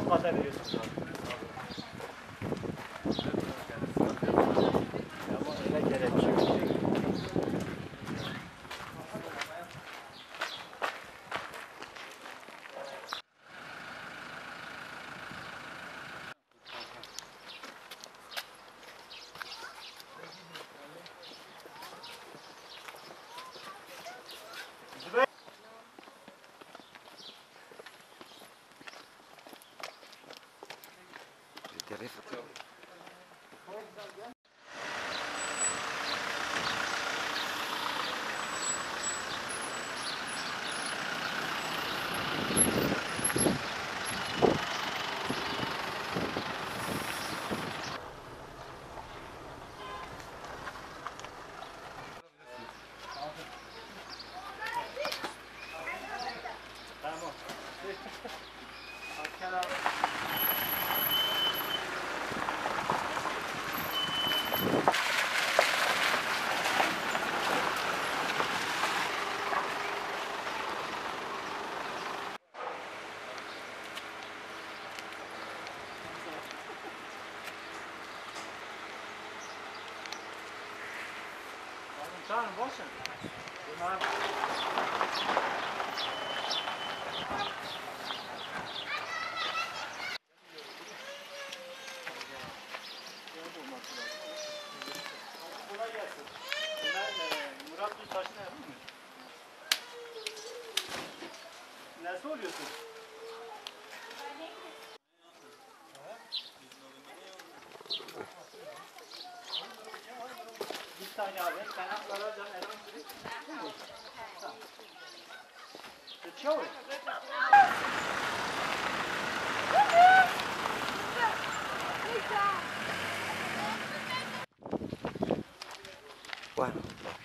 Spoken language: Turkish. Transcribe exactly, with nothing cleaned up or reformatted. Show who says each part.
Speaker 1: on kata veriyorsunuz abi. Ama öyle gerekiyor. Tamam. Asker abi. Tanrım boşun. Bunlar... Kolay gelsin. Ben Murat Gültaş'ın evi mi? Nesi oluyorsun? Bir tane abi. Sen haklar alacaksın. Elman sürü. Tamam. Geçiyor mu?
Speaker 2: Bueno.